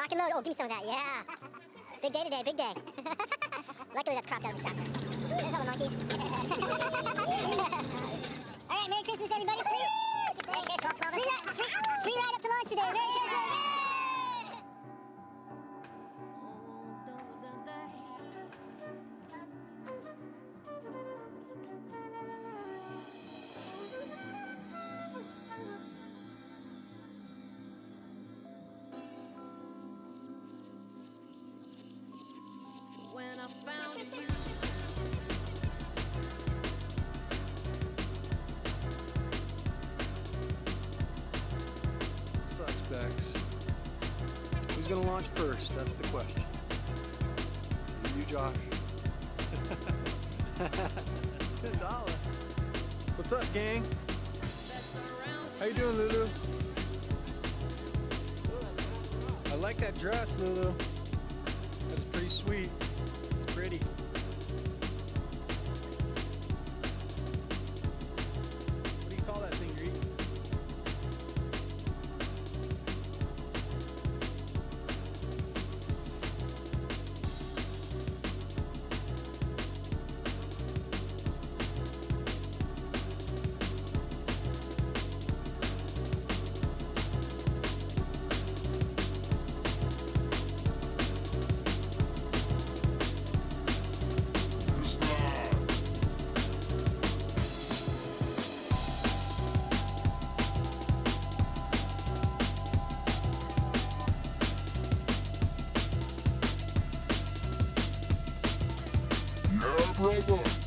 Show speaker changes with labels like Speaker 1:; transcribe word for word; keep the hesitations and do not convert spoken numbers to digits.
Speaker 1: Lock and load. Oh, give me some of that. Yeah. Big day today. Big day. Luckily, that's cropped out of the shotgun. There's all the monkeys. All right, Merry Christmas, everybody. Free, free, ride, free, free ride up to launch today. Merry Christmas.
Speaker 2: When I found you.
Speaker 3: Suspects. Who's gonna launch first? That's the question. Is it you, Josh? Dollar. What's up, gang? How you doing, Lulu? I like that dress, Lulu. That's pretty sweet. It's pretty. What do you call that thing you're eating?
Speaker 4: Brother.